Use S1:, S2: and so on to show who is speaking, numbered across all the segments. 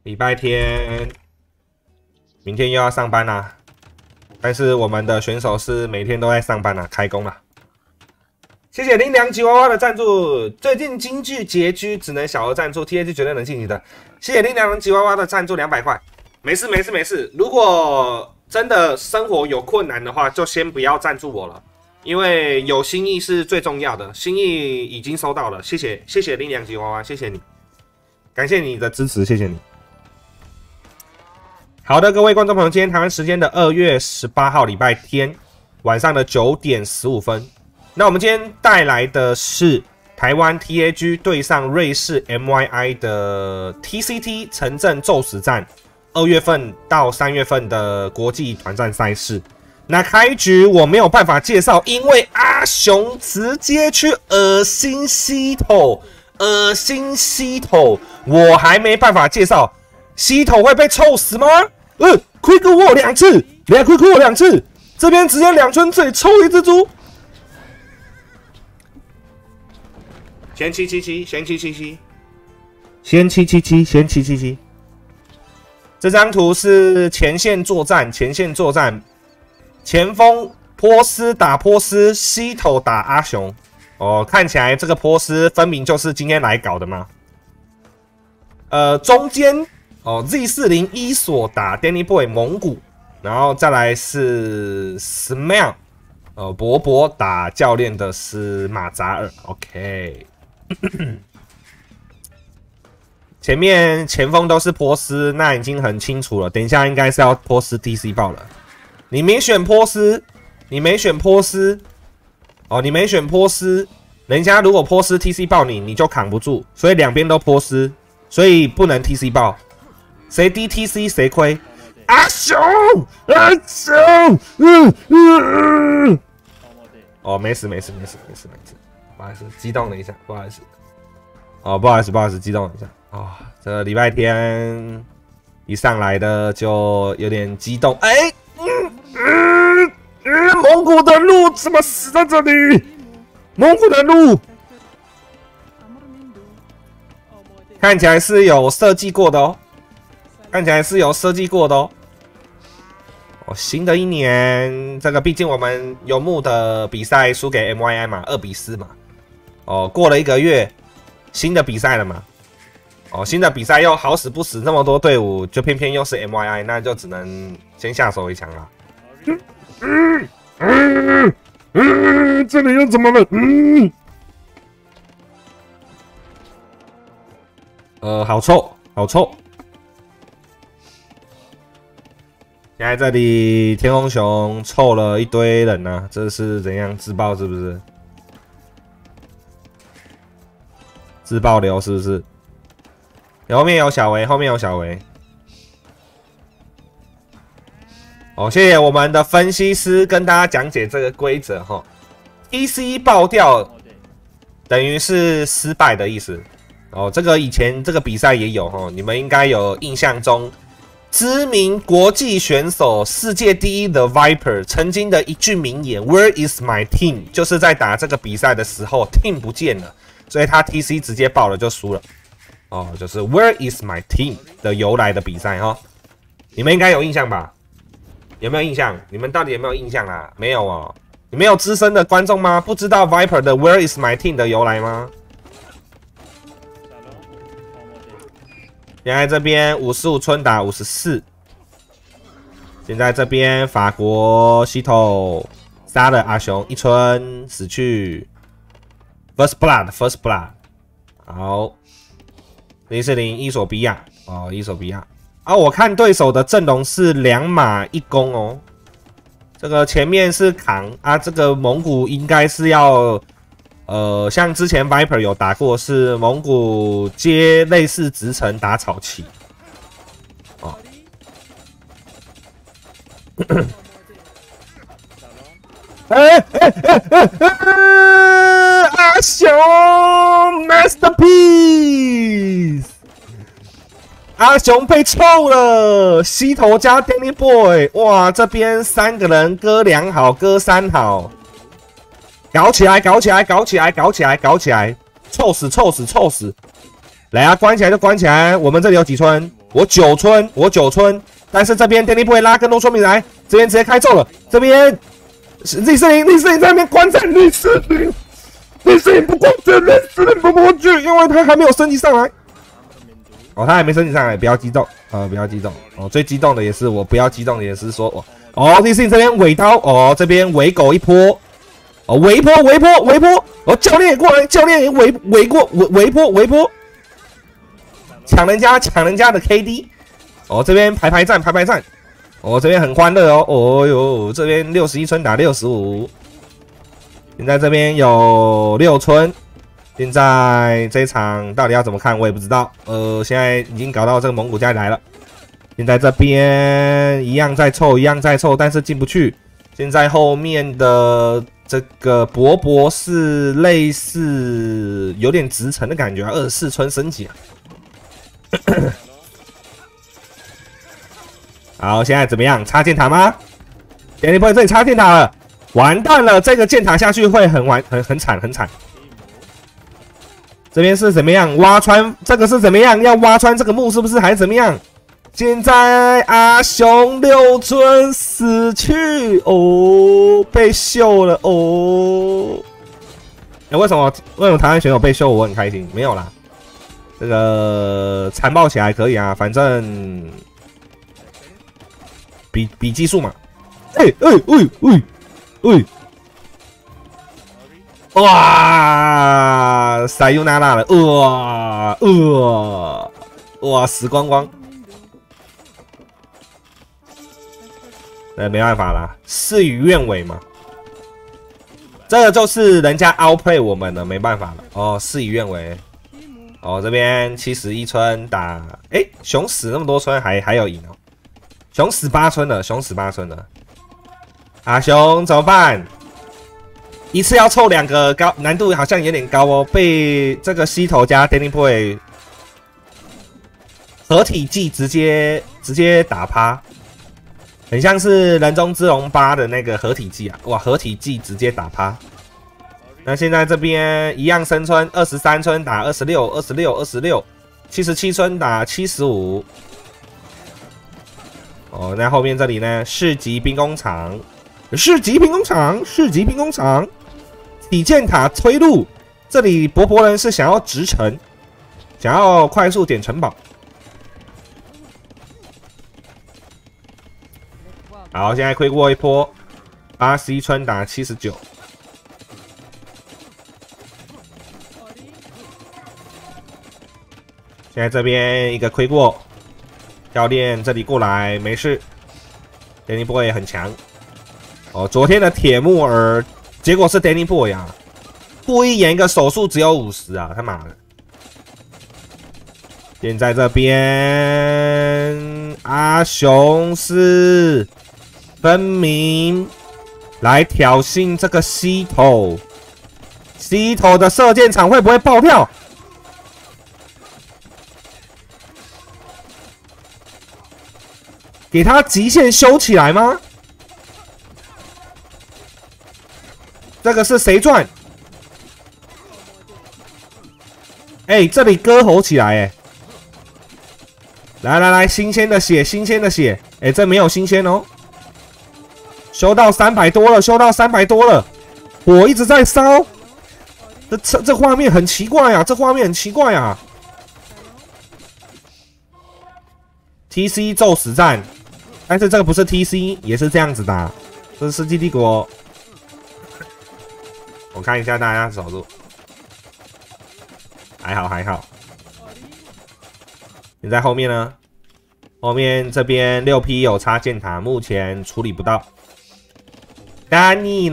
S1: 礼拜天，明天又要上班啦。但是我们的选手是每天都在上班啦，开工啦。谢谢林良吉娃娃的赞助，最近京剧拮据，只能小额赞助 ，TAG 绝对能晋级的。谢谢林良吉娃娃的赞助200块，没事没事没事。如果真的生活有困难的话，就先不要赞助我了，因为有心意是最重要的，心意已经收到了，谢谢谢谢林良吉娃娃，谢谢你，感谢你的支持，谢谢你。好的，各位观众朋友，今天台湾时间的2月18号礼拜天晚上的9点15分，那我们今天带来的是台湾 TAG 对上瑞士 MYI 的 TCT 城镇宙死战，2月份到3月份的国际团战赛事。那开局我没有办法介绍，因为阿雄直接去恶心西头，我还没办法介绍。西头会被臭死吗？亏过我2次，亏过我2次，这边直接2村嘴抽一只猪。先777，先777，先777，先777。这张图是前线作战，前锋波斯打波斯，西头打阿雄。哦，看起来这个波斯分明就是今天来搞的嘛。中间Z40伊索打 Danny Boy 蒙古，然后再来是 Smell， 博博打教练的是马扎尔 ，OK 。前面前锋都是波斯，那已经很清楚了。等一下应该是要波斯 TC 爆了。你没选波斯，你没选波斯，人家如果波斯 TC 爆你，你就扛不住，所以两边都波斯，所以不能 TC 爆。谁低 TC 谁亏。阿雄，没事，不好意思，激动了一下，不好意思。不好意思，激动了一下。这个礼拜天一上来的就有点激动。蒙古的鹿怎么死在这里？蒙古的鹿看起来是有设计过的哦，新的一年，这个毕竟我们游牧的比赛输给 MYI 嘛，2比4嘛。过了1个月，新的比赛了嘛。新的比赛又好死不死那么多队伍，就偏偏又是 MYI， 那就只能先下手为强了。这里又怎么了？好臭。现在这里天空熊臭了一堆人啊，这是怎样自爆是不是？自爆流是不是？后面有小维。谢谢我们的分析师跟大家讲解这个规则哈。TC 爆掉等于是失败的意思。这个以前这个比赛也有哈，你们应该有印象中，知名国际选手世界第一的 Viper 曾经的一句名言 "Where is my team"， 就是在打这个比赛的时候 team 不见了，所以他 TC 直接爆了就输了。就是 Where is my team 的由来的比赛哈，你们应该有印象吧？有没有印象？你们到底有没有印象啊？没有哦，你们有资深的观众吗？不知道 Viper 的 Where is my team 的由来吗？现在这边55村打54，现在这边法国西头杀了阿雄1村死去 ，First Blood， 好。040伊索比亚我看对手的阵容是2马1弓哦，这个前面是扛啊，这个蒙古应该是要像之前 Viper 有打过，是蒙古接类似直城打草旗阿雄 Masterpiece， 阿雄被臭了，西头加 Danny Boy， 哇，这边3个人割2好，割3好，搞起来，臭死！来啊，关起来就关起来，我们这里有几村我9村，但是这边电力不会拉更多村民来，这边直接开揍了，这边李世林在那边观战，李世林不过去，不过去，因为他还没有升级上来。哦，他还没升级上来，不要激动啊，不要激动哦。最激动的也是我，不要激动的也是说哦，李世林这边尾刀哦，这边围狗一波。哦，围坡！哦，教练也过来，教练也围坡，抢人家的 KD。哦，这边排战。哦，这边很欢乐哦。哦哟，这边61村打65。现在这边有6村。现在这一场到底要怎么看，我也不知道。现在已经搞到这个蒙古家来了。现在这边一样在凑，但是进不去。现在后面的这个博博是类似有点直城的感觉啊，24村升级啊。好，现在怎么样？插箭塔吗？电力波这里插箭塔了，完蛋了！这个箭塔下去会很惨。这边是怎么样？挖穿这个是怎么样？要挖穿这个墓是不是？还是怎么样？现在阿雄6村死去哦，被秀了哦。为什么台湾选手被秀我很开心？没有啦，这个残暴起来可以啊，反正比技术嘛。哇，塞尤娜娜了，哇，死光光。没办法啦，事与愿违嘛。这个就是人家 outplay 我们了，没办法了。哦，事与愿违。哦，这边71村打，熊死那么多村还有赢哦。熊死8村了，阿雄怎么办？一次要凑2个高，难度好像有点高哦。被这个西头加 Danny Boy 合体技直接打趴。很像是人中之龙8的那个合体技啊！哇，合体技直接打趴。那现在这边一样升村，23村打26 ，77村打75。哦，那后面这里呢？市级兵工厂，体箭塔推路。这里博博人是想要直城，想要快速点城堡。好，现在亏过一波，81村打79。现在这边一个亏过，教练这里过来没事，Danny Boy 也很强。哦，昨天的铁木尔，结果是 Danny Boy 啊，故意演一个手速只有50啊，他妈的！现在这边阿雄是分明来挑衅这个西头的射箭场会不会爆掉？给他极限修起来吗？这个是谁赚？这里割喉起来来，新鲜的血，这没有新鲜哦。修到300多了，火一直在烧。这画面很奇怪啊，TC 咒死战，但是这个不是 TC， 也是这样子的，这是世纪帝国。我看一下大家手速，还好。你在后面呢？后面这边6P 有插箭塔，目前处理不到。丹尼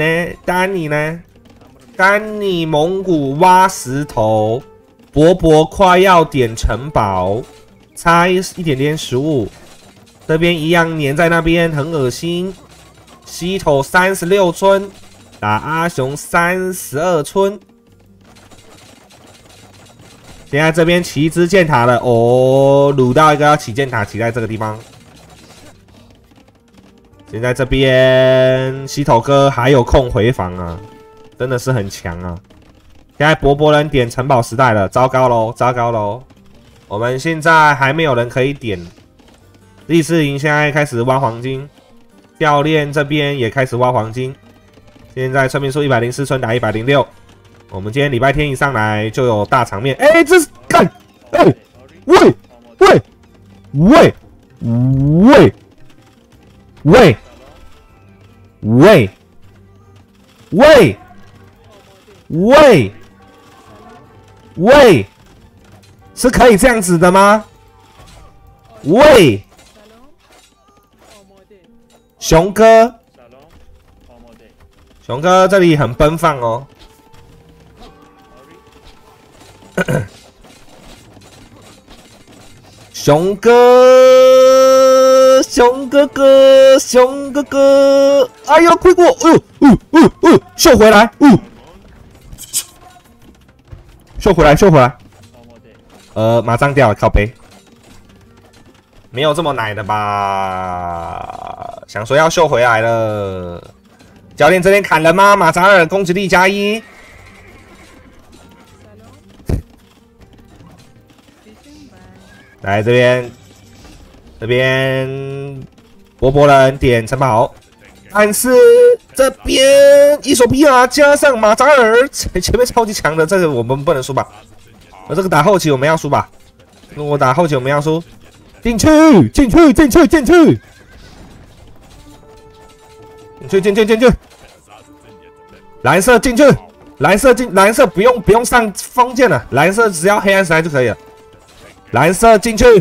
S1: 蒙古挖石头，博博快要点城堡，差一点点失误。这边一样粘在那边，很恶心。西头36村打阿雄32村。现在这边起一支箭塔了哦，掳到一个要起箭塔，起在这个地方。现在这边西头哥还有空回防啊，真的是很强啊！现在博博人点城堡时代了，糟糕喽！ 我们现在还没有人可以点。李世林现在开始挖黄金，教练这边也开始挖黄金。现在村民数104村打106。我们今天礼拜天一上来就有大场面。哎，这是干！哎，喂喂喂喂喂喂喂喂喂，是可以这样子的吗？喂，熊哥，熊哥这里很奔放哦。熊哥，熊哥哥，熊哥哥，哎呦，快过！秀回来，秀回来，秀回来。马上掉了，靠背。没有这么奶的吧？想说要秀回来了。教练这边砍人吗？马扎尔攻击力+1。来这边，波波人点城堡，但是这边伊索比亚加上马扎尔前面超级强的，这个我们不能输吧？这个打后期我们要输吧？我打后期我们要输，进去！蓝色进去，蓝色不用上封建了，蓝色只要黑暗时代就可以了。蓝色进去，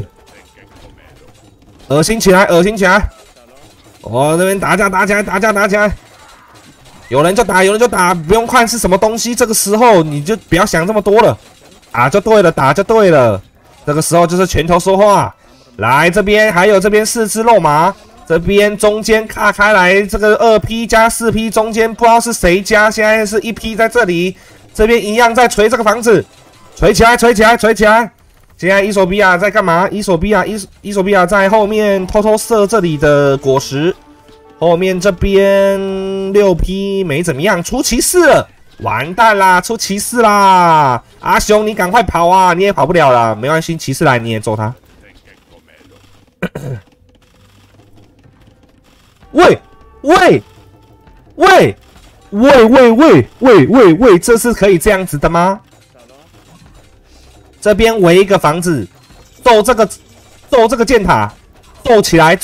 S1: 恶心起来！我这边打架起来！有人就打，不用看是什么东西。这个时候你就不要想这么多了，打就对了。这个时候就是拳头说话。来这边还有这边4只肉麻，这边中间卡开来，这个2P 加4P 中间不知道是谁加，现在是1P 在这里，这边一样在锤这个房子，锤起来！现在伊索比亚在干嘛？伊索比亚在后面偷偷射这里的果实，后面这边6P 没怎么样，出骑士了，完蛋啦，出骑士啦！阿雄你赶快跑啊，你也跑不了了，没关系，骑士来你也揍他。喂，这是可以这样子的吗？这边围一个房子，揍这个箭塔，揍起来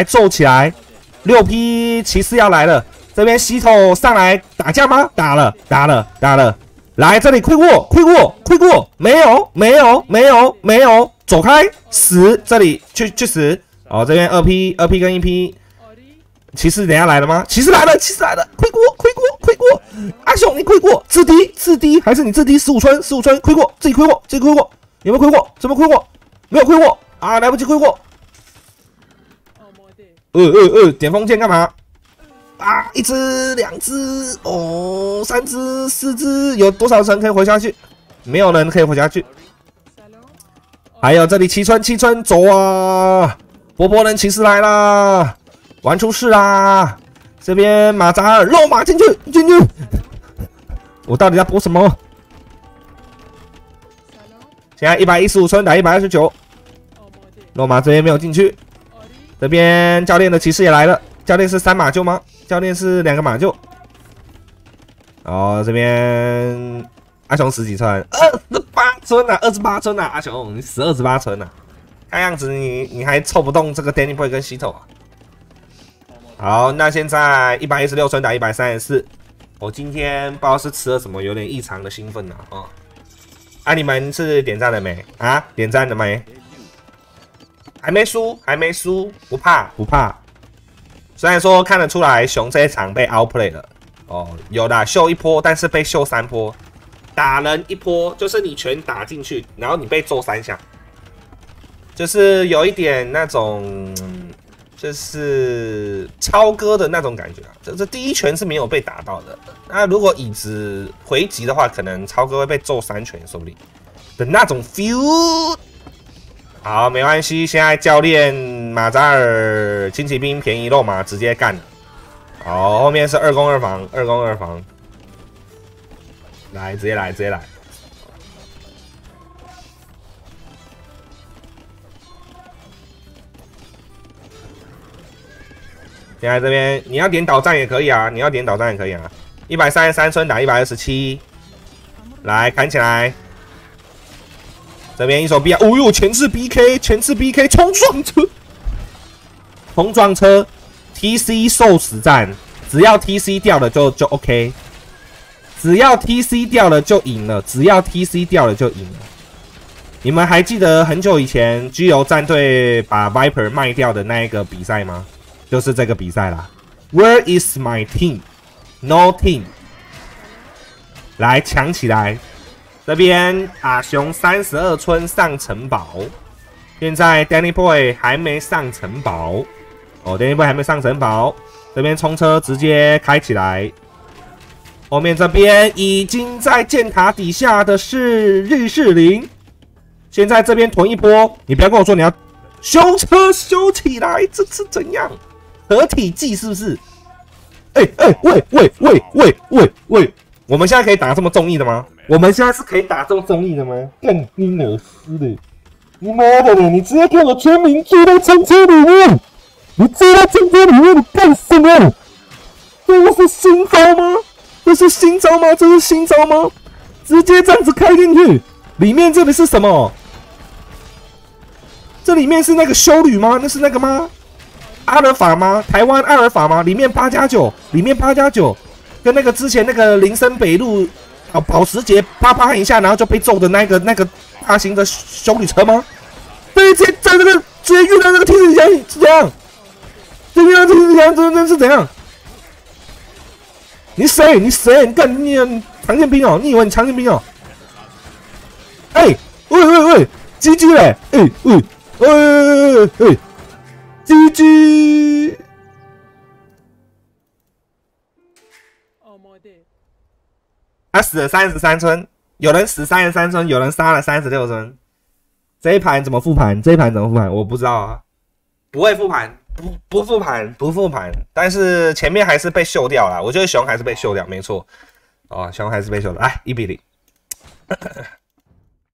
S1: ！6P 骑士要来了，这边西头上来打架吗？打了，来这里快过！没有，走开，死！这里去死！哦，这边2P 跟1P， 骑士等下来了吗？骑士来了，快过！阿雄你快过，自低还是你自低15村，快过，自己快过，有没有快过？怎么快过？没有快过啊，来不及快过。点封剑干嘛？啊，1只2只哦，3只4只，有多少人可以活下去？没有人可以活下去。还有这里7村走啊！波波人骑士来啦，玩出事啦！这边马扎尔肉马进去！我到底在播什么？现在115村打129，肉马这边没有进去。这边教练的骑士也来了，教练是3马厩吗？教练是2个马厩。哦，这边阿雄10几村，28村啊！阿雄你28村啊！看样子你还凑不动这个 Danny Boy 跟西头啊。好，那现在116村打134，我今天不知道是吃了什么，有点异常的兴奋啊！你们是点赞了没啊？点赞了没？还没输，不怕。虽然说看得出来熊这一场被 outplay 了，有啦，秀1波，但是被秀3波，打人1波就是你拳打进去，然后你被揍3下，就是有一点那种。就是超哥的那种感觉啊，这第一拳是没有被打到的。那如果椅子回击的话，可能超哥会被揍3拳，说不定的那种 feel。好，没关系，现在教练马扎尔轻骑兵便宜肉马直接干了。好，后面是2攻2防，来，直接来。 现在这边你要点导弹也可以啊，你要点导弹也可以啊。133村打127，来砍起来。这边一手 B， 哦呦，前置 BK， 冲撞车 ，TC 受死战，只要 TC 掉了就 OK， 只要 TC 掉了就赢了，只要 TC 掉了就赢了。你们还记得很久以前居游战队把 Viper 卖掉的那一个比赛吗？就是这个比赛啦。Where is my team? No team。来抢起来！这边阿雄32村上城堡，现在 Danny Boy 还没上城堡。哦 ，Danny Boy 还没上城堡。这边冲车直接开起来。后面这边已经在箭塔底下的是日式林。现在这边囤一波，你不要跟我说你要修车修起来，这是怎样？合体技是不是？喂！我们现在可以打这么中意的吗？我们现在是可以打这么中意的吗？干你老师的！你妈的嘞！你直接给我全民追到战车里面！你追到战车里面你干什么？这是新招吗？这是新招吗？这是新招吗？直接这样子开进去，里面这里是什么？这里面是那个修旅吗？那是那个吗？阿尔法吗？台湾阿尔法吗？里面8+9，里面8+9，跟那个之前那个林森北路保时捷啪一下，然后就被揍的那个大型的修旅车吗？对，直接在这个直接遇到那个天使侠是怎样？这遇到天使侠真是怎样？你谁？你干你常见兵哦？你以为你常见兵哦？喂，GG 嘞！GG。他死了33村，有人死33村，有人杀了36村。这一盘怎么复盘？我不知道啊，不会复盘，不复盘。但是前面还是被秀掉了，我觉得熊还是被秀掉，没错。哦，熊还是被秀的。来1比0。